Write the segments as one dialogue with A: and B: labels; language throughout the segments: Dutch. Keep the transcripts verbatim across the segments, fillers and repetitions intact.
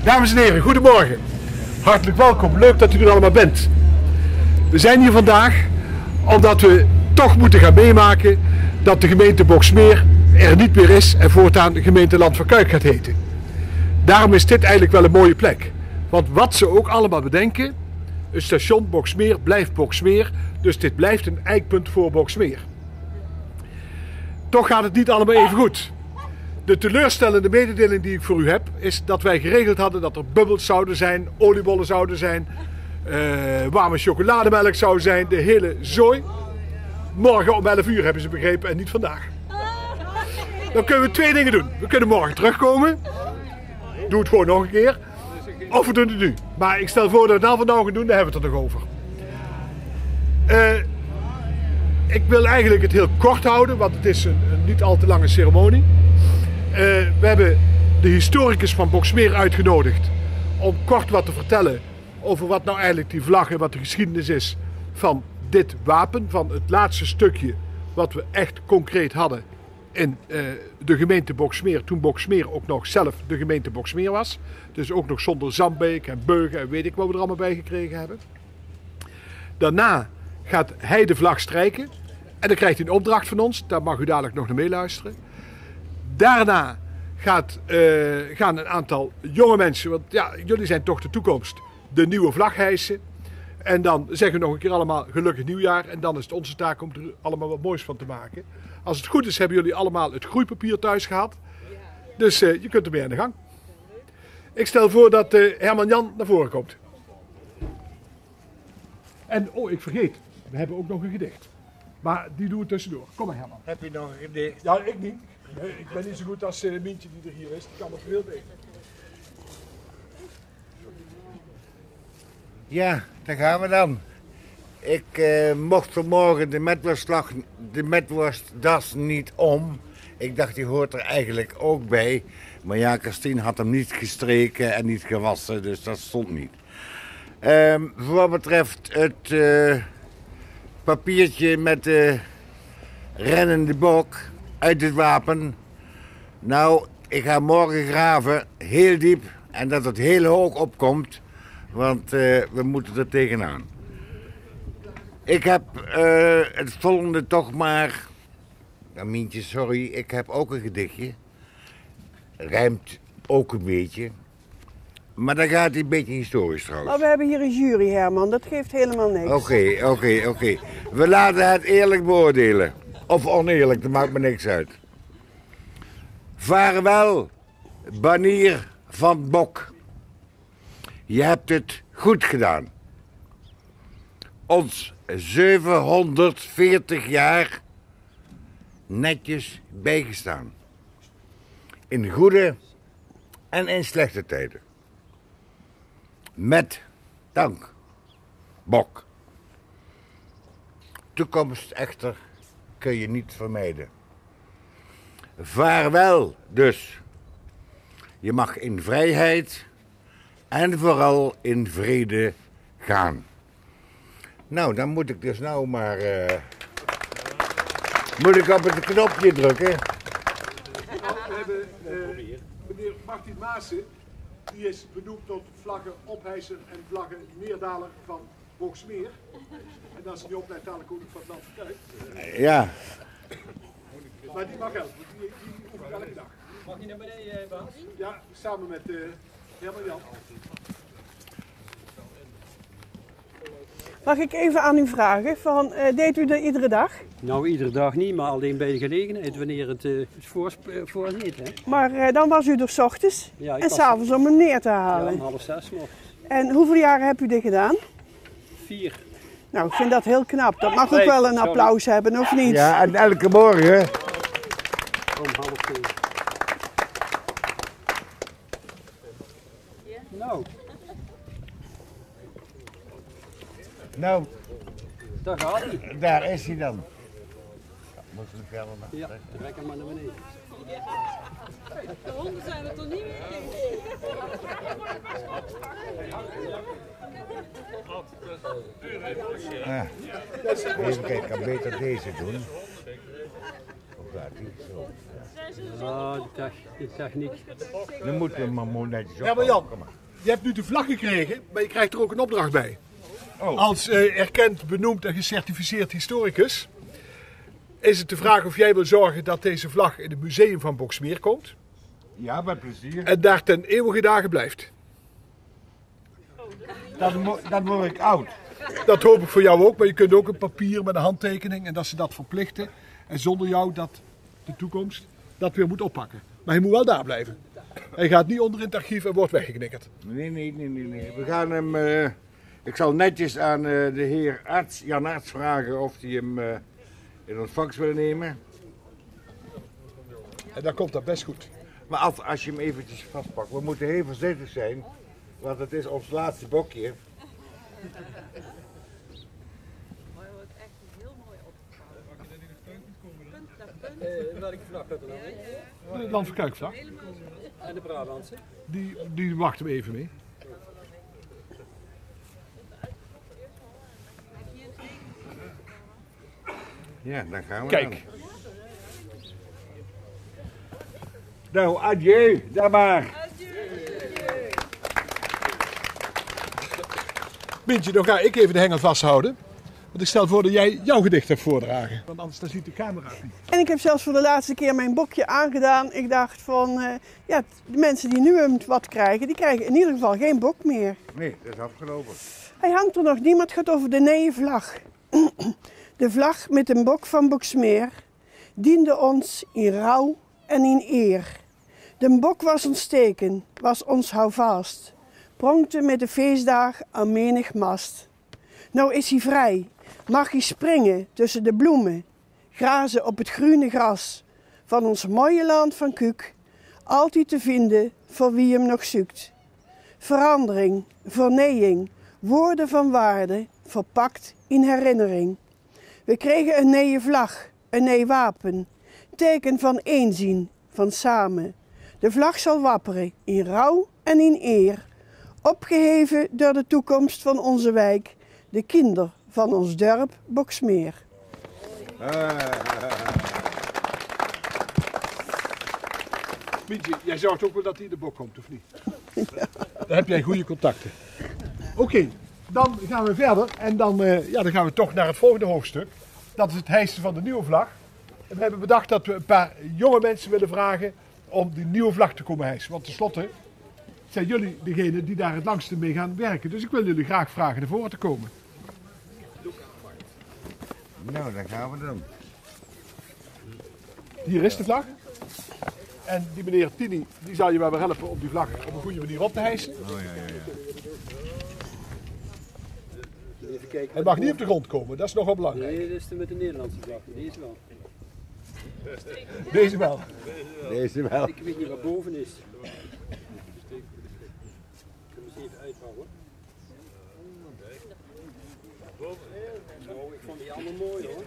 A: Dames en heren, goedemorgen. Hartelijk welkom, leuk dat u er allemaal bent. We zijn hier vandaag omdat we toch moeten gaan meemaken dat de gemeente Boxmeer er niet meer is en voortaan de gemeente Land van Kuik gaat heten. Daarom is dit eigenlijk wel een mooie plek. Want wat ze ook allemaal bedenken, het station Boxmeer blijft Boxmeer, dus dit blijft een eikpunt voor Boxmeer. Toch gaat het niet allemaal even goed. De teleurstellende mededeling die ik voor u heb, is dat wij geregeld hadden dat er bubbels zouden zijn, oliebollen zouden zijn, uh, warme chocolademelk zou zijn, de hele zooi. Morgen om elf uur hebben ze begrepen en niet vandaag. Dan kunnen we twee dingen doen. We kunnen morgen terugkomen, doe het gewoon nog een keer, of we doen het nu. Maar ik stel voor dat we het nou van nou gaan doen, daar hebben we het er nog over. Uh, ik wil eigenlijk het heel kort houden, want het is een, een niet al te lange ceremonie. Uh, we hebben de historicus van Boxmeer uitgenodigd om kort wat te vertellen over wat nou eigenlijk die vlag en wat de geschiedenis is van dit wapen. Van het laatste stukje wat we echt concreet hadden in uh, de gemeente Boxmeer, toen Boxmeer ook nog zelf de gemeente Boxmeer was. Dus ook nog zonder Zandbeek en Beugen en weet ik wat we er allemaal bij gekregen hebben. Daarna gaat hij de vlag strijken en dan krijgt hij een opdracht van ons, daar mag u dadelijk nog naar meeluisteren. Daarna gaat, uh, gaan een aantal jonge mensen, want ja, jullie zijn toch de toekomst, de nieuwe vlag hijsen. En dan zeggen we nog een keer allemaal gelukkig nieuwjaar. En dan is het onze taak om er allemaal wat moois van te maken. Als het goed is hebben jullie allemaal het groeipapier thuis gehad. Dus uh, je kunt ermee aan de gang. Ik stel voor dat uh, Herman Jan naar voren komt. En, oh ik vergeet, we hebben ook nog een gedicht. Maar die doen we tussendoor. Kom maar Herman.
B: Heb je nog een gedicht?
A: Ja, ik niet. Nee, ik ben niet zo goed als uh, Mientje die er hier is. Die kan het veel beter.
B: Ja, daar gaan we dan. Ik uh, mocht vanmorgen de metworstslag, de metworstdas niet om. Ik dacht, die hoort er eigenlijk ook bij. Maar ja, Christine had hem niet gestreken en niet gewassen, dus dat stond niet. Um, voor wat betreft het uh, papiertje met de rennende bok uit het wapen. Nou, ik ga morgen graven, heel diep, en dat het heel hoog opkomt. Want uh, we moeten er tegenaan. Ik heb uh, het volgende toch maar... Nou, Mientje, sorry, ik heb ook een gedichtje. Rijmt ook een beetje. Maar dan gaat hij een beetje historisch trouwens.
C: Maar we hebben hier een jury, Herman. Dat geeft helemaal niks.
B: Oké, oké, oké. We laten het eerlijk beoordelen. Of oneerlijk, dat maakt me niks uit. Vaarwel, banier van Bok. Je hebt het goed gedaan. Ons zevenhonderdveertig jaar netjes bijgestaan. In goede en in slechte tijden. Met dank, Bok. Toekomst echter kun je niet vermijden. Vaarwel dus. Je mag in vrijheid en vooral in vrede gaan. Nou, dan moet ik dus nou maar... Uh, moet ik op het knopje drukken?
A: Nou, we hebben uh, meneer Martin Maassen, die is benoemd tot vlaggen ophijzer en vlaggen neerdaler van Boxmeer. En dat is die opleidt dadelijk ook nog van het Land van Kuik.
B: Ja.
A: Maar die mag helpen, die, die oefent elke dag.
D: Mag je naar beneden, Bas?
A: Ja, samen met uh, Herman Jan.
C: Mag ik even aan u vragen, van, uh, deed u dat iedere dag?
D: Nou, iedere dag niet, maar alleen bij de gelegenheid, wanneer het uh, voor, voorziet. Hè?
C: Maar uh, dan was u er 's ochtends
D: Ja,
C: en s'avonds om hem neer te
D: Ja,
C: halen.
D: om half zes nog.
C: En hoeveel jaren hebt u dit gedaan?
D: Vier.
C: Nou, ik vind dat heel knap. Dat mag ook
D: Nee,
C: wel een
D: sorry.
C: applaus hebben, of niet?
B: Ja, en elke morgen.
D: Om half tien. Nou,
B: Nou,
D: daar gaat hij.
B: daar is hij dan. Moeten we verder naar?
D: Ja, rek hem maar naar beneden.
E: De honden zijn er toch niet meer?
B: Ah. Even kijken, ik kan beter deze doen. Of dat. Zo.
D: Ja, de, tech, de techniek.
B: Dan moeten we maar mooi netjes op.
A: Ja, maar Jan, je hebt nu de vlag gekregen, maar je krijgt er ook een opdracht bij.
B: Oh.
A: Als uh, erkend, benoemd en gecertificeerd historicus is het de vraag of jij wil zorgen dat deze vlag in het museum van Boxmeer komt.
B: Ja, met plezier.
A: En daar ten eeuwige dagen blijft.
B: Dan, mo- dan word ik oud.
A: Dat hoop ik voor jou ook, maar je kunt ook een papier met een handtekening en dat ze dat verplichten. En zonder jou dat de toekomst dat weer moet oppakken. Maar hij moet wel daar blijven. Hij gaat niet onder in het archief en wordt weggeknikkerd.
B: Nee, nee, nee, nee, nee. We gaan hem... Uh, ik zal netjes aan uh, de heer arts, Jan Arts vragen of hij hem uh, in ontvangst wil nemen.
A: En dan komt dat best goed.
B: Maar als, als je hem eventjes vastpakt, we moeten heel voorzichtig zijn, want het is ons laatste bokje.
D: Uh, welke vlag gaat er dan mee?
A: De Land van Kuikvlag.
D: En de Brabantse?
A: Die, die wachten we even mee.
B: Ja, dan gaan we
A: Kijk.
B: dan. Nou, adieu, daar maar.
A: Mintje, dan ga ik even de hengel vasthouden. Want ik stel voor dat jij jouw gedicht hebt voordragen. Want anders dan ziet de camera het niet.
C: En ik heb zelfs voor de laatste keer mijn bokje aangedaan. Ik dacht van, uh, ja, de mensen die nu hem wat krijgen, die krijgen in ieder geval geen bok meer.
B: Nee, dat is afgelopen.
C: Hij hangt er nog niet, maar het gaat over de nieuwe vlag. De vlag met een bok van Boxmeer diende ons in rouw en in eer. De bok was ons teken, was ons houvast, pronkte met de feestdag aan menig mast. Nou is hij vrij, mag hij springen tussen de bloemen, grazen op het groene gras van ons mooie land van Kuuk, altijd te vinden voor wie hem nog zoekt. Verandering, verneeing, woorden van waarde, verpakt in herinnering. We kregen een nieuwe vlag, een nieuw wapen, teken van eenzien, van samen. De vlag zal wapperen in rouw en in eer, opgeheven door de toekomst van onze wijk, de kinder van ons dorp Boxmeer.
A: Mintje, jij zorgt ook wel dat hij in de bok komt, of niet? Ja. Daar heb jij goede contacten. Oké, okay, dan gaan we verder en dan, uh, ja, dan gaan we toch naar het volgende hoofdstuk. Dat is het hijsen van de nieuwe vlag. En we hebben bedacht dat we een paar jonge mensen willen vragen om die nieuwe vlag te komen hijsen. Want tenslotte zijn jullie degene die daar het langste mee gaan werken. Dus ik wil jullie graag vragen naar voren te komen.
B: Nou, dan gaan we dan.
A: Hier is de vlag. En die meneer Tini, die zal je wel weer helpen om die vlag op een goede manier op te hijsen.
B: Oh ja, ja, ja.
D: Even kijken.
A: Hij mag niet op de grond komen, dat is nogal belangrijk.
D: Nee, dit is de met de Nederlandse vlag. Deze wel.
A: Deze wel.
B: Deze wel.
D: Ik weet niet wat boven is. Ik kan eens even uithouden. Oh, ik vond die allemaal mooi hoor.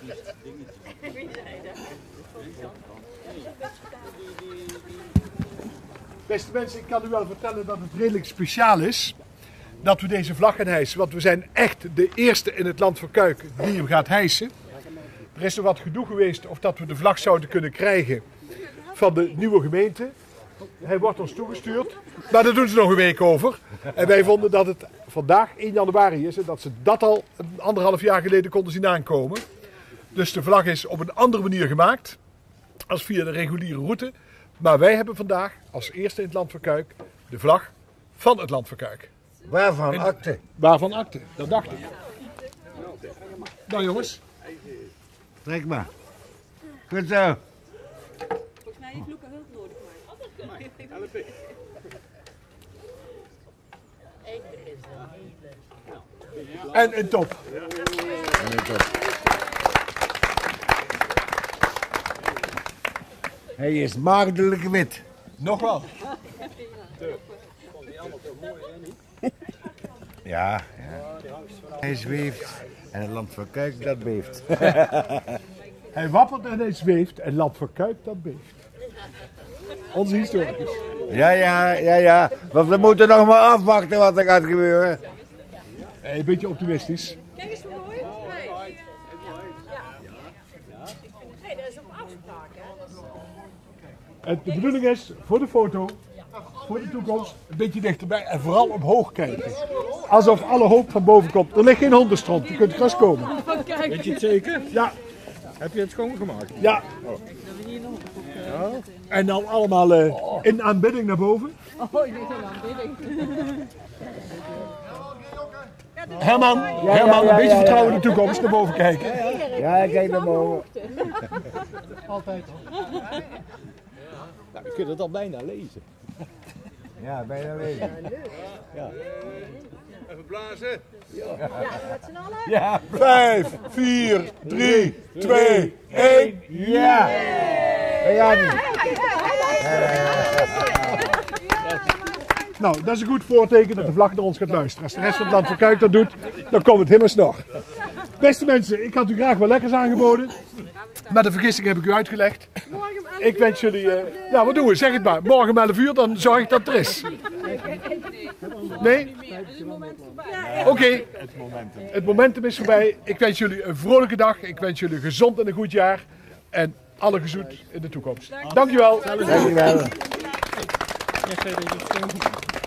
A: Beste mensen, ik kan u wel vertellen dat het redelijk speciaal is dat we deze vlag gaan hijsen. Want we zijn echt de eerste in het land van Kuik die hem gaat hijsen. Er is nog wat gedoe geweest of dat we de vlag zouden kunnen krijgen van de nieuwe gemeente. Hij wordt ons toegestuurd, maar daar doen ze nog een week over. En wij vonden dat het vandaag één januari is en dat ze dat al een anderhalf jaar geleden konden zien aankomen. Dus de vlag is op een andere manier gemaakt als via de reguliere route. Maar wij hebben vandaag als eerste in het land van Kuik de vlag van het land van Kuik.
B: Waarvan akte?
A: Waarvan akte? Dat dacht ik. Nou jongens.
B: Trek maar. Goed zo.
E: Volgens mij heeft Luca hulp nodig.
A: En een top.
B: Hij is maagdelijk wit.
A: Nog wel.
B: Ja, ja. Hij zweeft en het land van Kuik dat beeft.
A: Hij wappert en hij zweeft en land van Kuik dat beeft. Onze historicus.
B: Ja, ja, ja, ja. Want we moeten nog maar afwachten wat er gaat gebeuren.
A: Een beetje optimistisch.
E: Kijk eens hoe mooi. Nee, dat is op afspraak, hè?
A: En de bedoeling is, voor de foto, voor de toekomst, een beetje dichterbij en vooral omhoog kijken. Alsof alle hoop van boven komt. Er ligt geen hondenstront, je kunt gras komen.
F: Weet je het zeker?
A: Ja,
F: Heb je het schoongemaakt?
A: ja. En dan allemaal uh, in aanbidding naar boven.
E: Oh, je bent een aanbidding.
A: Herman, Herman, een beetje vertrouwen in de toekomst, naar boven kijken.
B: Ja, ik kijk naar boven.
F: Nou, je kunt het al bijna lezen.
B: Ja, bijna weten.
F: Even blazen.
A: Ja, vijf, vier, drie, twee, één.
B: Ja! Dat gaat niet.
A: Nou, dat is een goed voorteken dat de vlag naar ons gaat luisteren. Als de rest van het land voor Kuik dat doet, dan komt het helemaal snor. Beste mensen, ik had u graag wel lekkers aangeboden. Maar de vergissing heb ik u uitgelegd. Ik wens jullie... Uh, ja, wat doen we? Zeg het maar. Morgen om elf uur, dan zorg ik dat het er is. Nee? Oké. Okay. Het momentum is voorbij. Ik wens jullie een vrolijke dag. Ik wens jullie gezond en een goed jaar. En alle gezoet in de toekomst. Dankjewel.
B: Dankjewel.
F: Ja,